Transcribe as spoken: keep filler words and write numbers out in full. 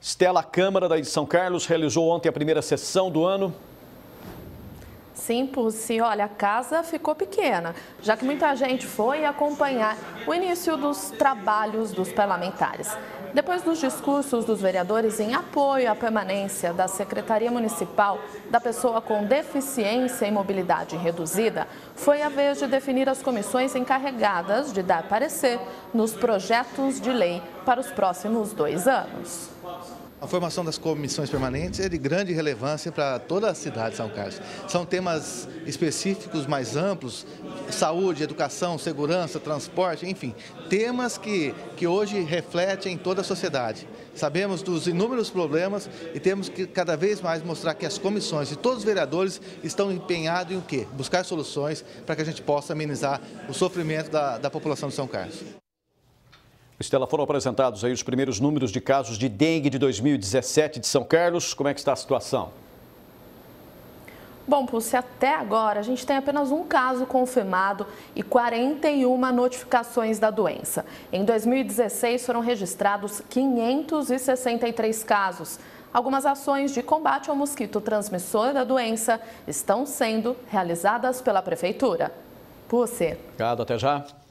Estela, a Câmara daí de São Carlos realizou ontem a primeira sessão do ano. Sim, Pussi, olha, a casa ficou pequena, já que muita gente foi acompanhar o início dos trabalhos dos parlamentares. Depois dos discursos dos vereadores em apoio à permanência da Secretaria Municipal da Pessoa com Deficiência e Mobilidade Reduzida, foi a vez de definir as comissões encarregadas de dar parecer nos projetos de lei para os próximos dois anos. A formação das comissões permanentes é de grande relevância para toda a cidade de São Carlos. São temas específicos mais amplos, saúde, educação, segurança, transporte, enfim, temas que, que hoje refletem em toda a sociedade. Sabemos dos inúmeros problemas e temos que cada vez mais mostrar que as comissões e todos os vereadores estão empenhados em o quê? Buscar soluções para que a gente possa amenizar o sofrimento da, da população de São Carlos. Estela, foram apresentados aí os primeiros números de casos de dengue de dois mil e dezessete de São Carlos. Como é que está a situação? Bom, Pussi, até agora a gente tem apenas um caso confirmado e quarenta e uma notificações da doença. Em dois mil e dezesseis foram registrados quinhentos e sessenta e três casos. Algumas ações de combate ao mosquito transmissor da doença estão sendo realizadas pela Prefeitura. Pussi. Obrigado, até já.